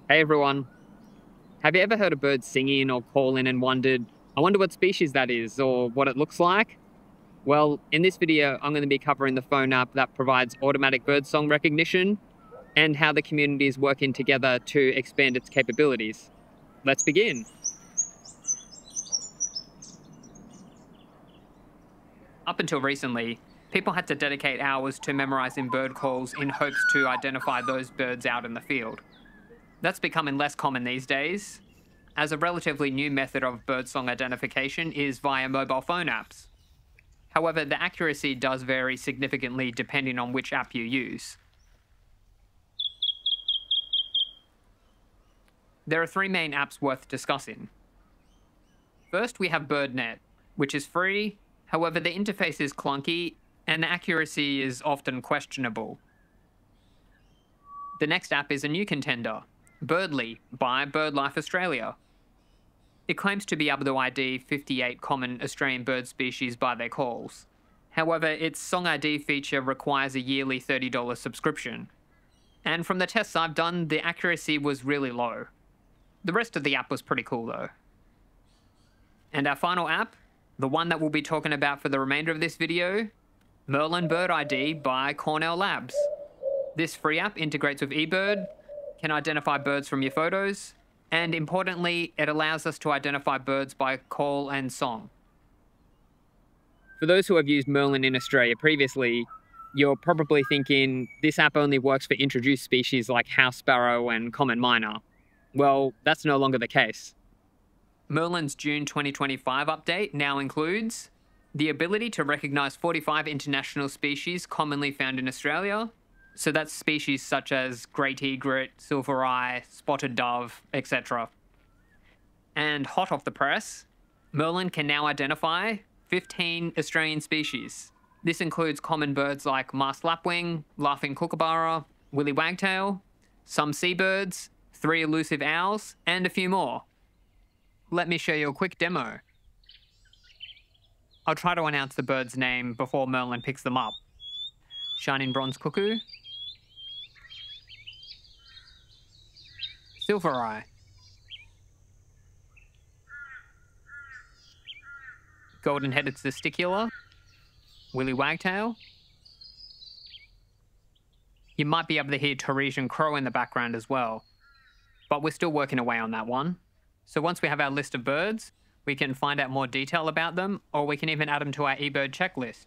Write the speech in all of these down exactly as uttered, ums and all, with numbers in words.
Hey everyone. Have you ever heard a bird singing or calling and wondered, I wonder what species that is or what it looks like? Well, in this video, I'm going to be covering the phone app that provides automatic birdsong recognition and how the community is working together to expand its capabilities. Let's begin. Up until recently, people had to dedicate hours to memorizing bird calls in hopes to identify those birds out in the field. That's becoming less common these days, as a relatively new method of birdsong identification is via mobile phone apps. However, the accuracy does vary significantly depending on which app you use. There are three main apps worth discussing. First, we have BirdNet, which is free, however the interface is clunky and the accuracy is often questionable. The next app is a new contender, Birdly by BirdLife Australia. It claims to be able to I D fifty-eight common Australian bird species by their calls. However, its Song I D feature requires a yearly thirty dollars subscription. And from the tests I've done, the accuracy was really low. The rest of the app was pretty cool though. And our final app, the one that we'll be talking about for the remainder of this video, Merlin Bird I D by Cornell Labs. This free app integrates with eBird, can identify birds from your photos, and importantly, it allows us to identify birds by call and song. For those who have used Merlin in Australia previously, you're probably thinking this app only works for introduced species like house sparrow and common myna. Well, that's no longer the case. Merlin's June twenty twenty-five update now includes the ability to recognize forty-five international species commonly found in Australia. So that's species such as great egret, silver eye, spotted dove, et cetera. And hot off the press, Merlin can now identify fifteen Australian species. This includes common birds like masked lapwing, laughing kookaburra, willy wagtail, some seabirds, three elusive owls, and a few more. Let me show you a quick demo. I'll try to announce the bird's name before Merlin picks them up. Shining bronze cuckoo, silver eye, golden-headed testicular, willy wagtail. You might be able to hear Torresian crow in the background as well, but we're still working away on that one. So once we have our list of birds, we can find out more detail about them, or we can even add them to our eBird checklist.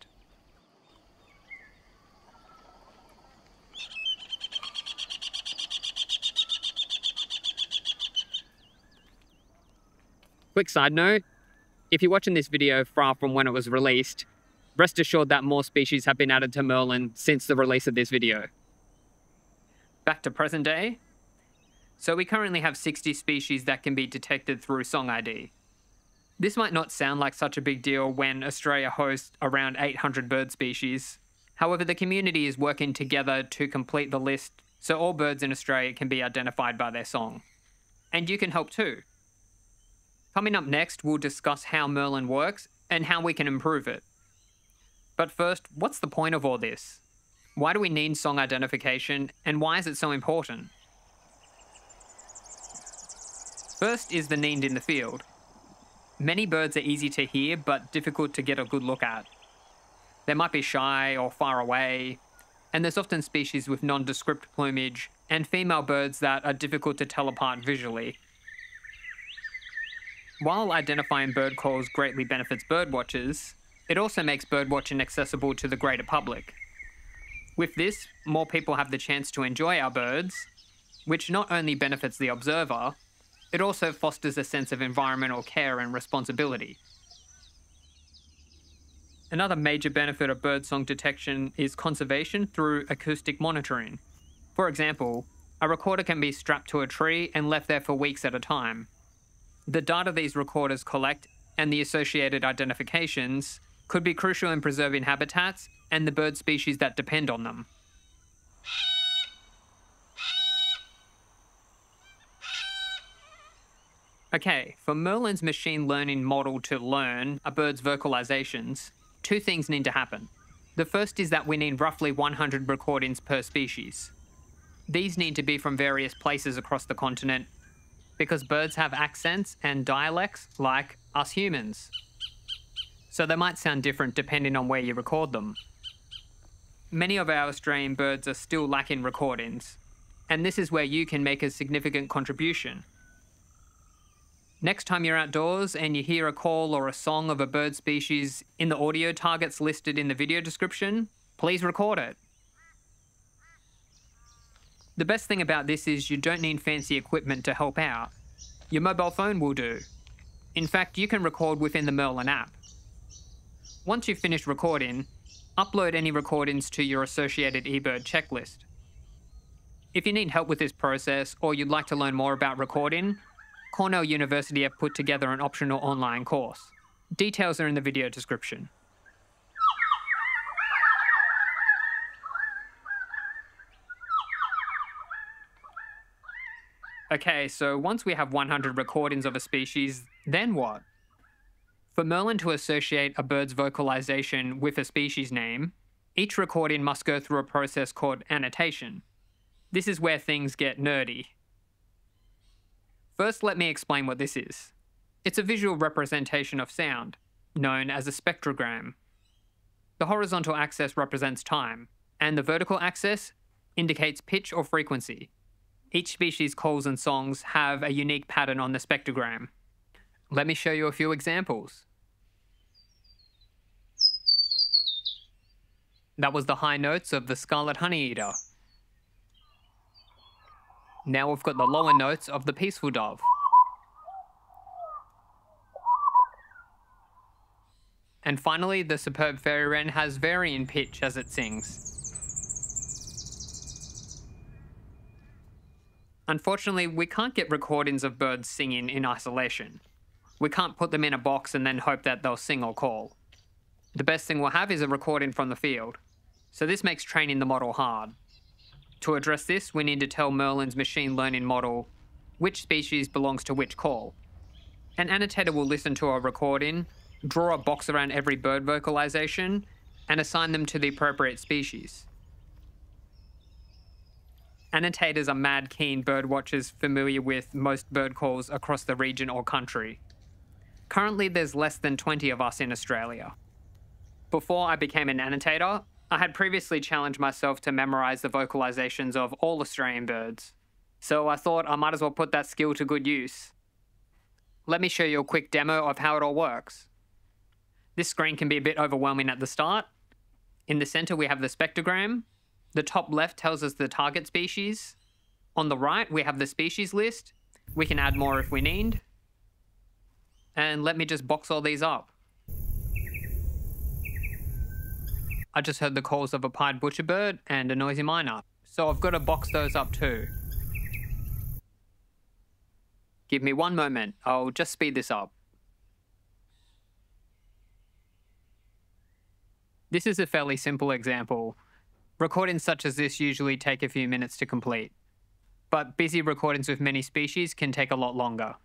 Quick side note, if you're watching this video far from when it was released, rest assured that more species have been added to Merlin since the release of this video. Back to present day. So we currently have sixty species that can be detected through Song I D. This might not sound like such a big deal when Australia hosts around eight hundred bird species. However, the community is working together to complete the list so all birds in Australia can be identified by their song. And you can help too. Coming up next, we'll discuss how Merlin works and how we can improve it. But first, what's the point of all this? Why do we need song identification, and why is it so important? First is the need in the field. Many birds are easy to hear but difficult to get a good look at. They might be shy or far away, and there's often species with nondescript plumage and female birds that are difficult to tell apart visually. While identifying bird calls greatly benefits birdwatchers, it also makes birdwatching accessible to the greater public. With this, more people have the chance to enjoy our birds, which not only benefits the observer, it also fosters a sense of environmental care and responsibility. Another major benefit of birdsong detection is conservation through acoustic monitoring. For example, a recorder can be strapped to a tree and left there for weeks at a time. The data these recorders collect and the associated identifications could be crucial in preserving habitats and the bird species that depend on them. Okay, for Merlin's machine learning model to learn a bird's vocalizations, two things need to happen. The first is that we need roughly one hundred recordings per species. These need to be from various places across the continent because birds have accents and dialects like us humans. So they might sound different depending on where you record them. Many of our Australian birds are still lacking recordings, and this is where you can make a significant contribution. Next time you're outdoors and you hear a call or a song of a bird species in the audio targets listed in the video description, please record it. The best thing about this is you don't need fancy equipment to help out. Your mobile phone will do. In fact, you can record within the Merlin app. Once you've finished recording, upload any recordings to your associated eBird checklist. If you need help with this process or you'd like to learn more about recording, Cornell University have put together an optional online course. Details are in the video description. Okay, so once we have one hundred recordings of a species, then what? For Merlin to associate a bird's vocalization with a species name, each recording must go through a process called annotation. This is where things get nerdy. First, let me explain what this is. It's a visual representation of sound, known as a spectrogram. The horizontal axis represents time, and the vertical axis indicates pitch or frequency. Each species' calls and songs have a unique pattern on the spectrogram. Let me show you a few examples. That was the high notes of the scarlet honeyeater. Now we've got the lower notes of the peaceful dove. And finally, the superb fairy wren has varying pitch as it sings. Unfortunately, we can't get recordings of birds singing in isolation. We can't put them in a box and then hope that they'll sing or call. The best thing we'll have is a recording from the field. So this makes training the model hard. To address this, we need to tell Merlin's machine learning model which species belongs to which call. An annotator will listen to a recording, draw a box around every bird vocalization, and assign them to the appropriate species. Annotators are mad keen bird watchers familiar with most bird calls across the region or country. Currently, there's less than twenty of us in Australia. Before I became an annotator, I had previously challenged myself to memorize the vocalizations of all Australian birds. So I thought I might as well put that skill to good use. Let me show you a quick demo of how it all works. This screen can be a bit overwhelming at the start. In the center, we have the spectrogram. The top left tells us the target species. On the right, we have the species list. We can add more if we need. And let me just box all these up. I just heard the calls of a pied butcherbird and a noisy miner, so I've got to box those up too. Give me one moment, I'll just speed this up. This is a fairly simple example. Recordings such as this usually take a few minutes to complete, but busy recordings with many species can take a lot longer.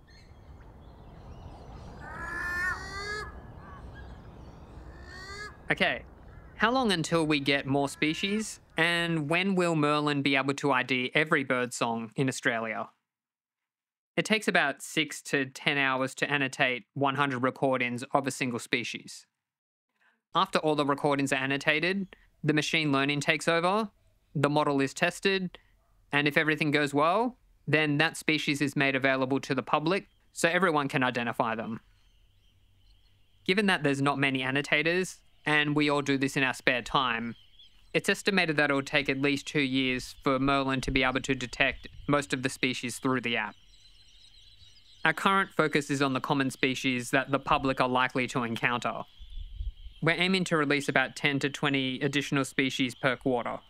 Okay. How long until we get more species? And when will Merlin be able to I D every bird song in Australia? It takes about six to ten hours to annotate one hundred recordings of a single species. After all the recordings are annotated, the machine learning takes over, the model is tested, and if everything goes well, then that species is made available to the public so everyone can identify them. Given that there's not many annotators, and we all do this in our spare time, it's estimated that it will take at least two years for Merlin to be able to detect most of the species through the app. Our current focus is on the common species that the public are likely to encounter. We're aiming to release about ten to twenty additional species per quarter.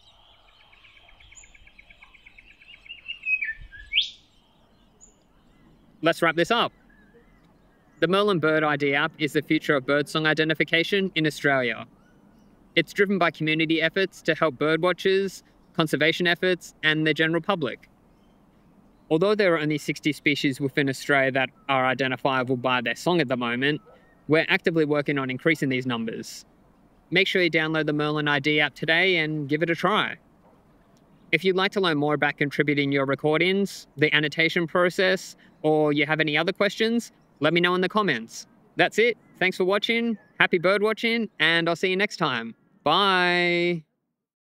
Let's wrap this up. The Merlin Bird I D app is the future of birdsong identification in Australia. It's driven by community efforts to help birdwatchers, conservation efforts, and the general public. Although there are only sixty species within Australia that are identifiable by their song at the moment, we're actively working on increasing these numbers. Make sure you download the Merlin I D app today and give it a try. If you'd like to learn more about contributing your recordings, the annotation process, or you have any other questions, let me know in the comments. That's it. Thanks for watching. Happy bird watching, and I'll see you next time. Bye.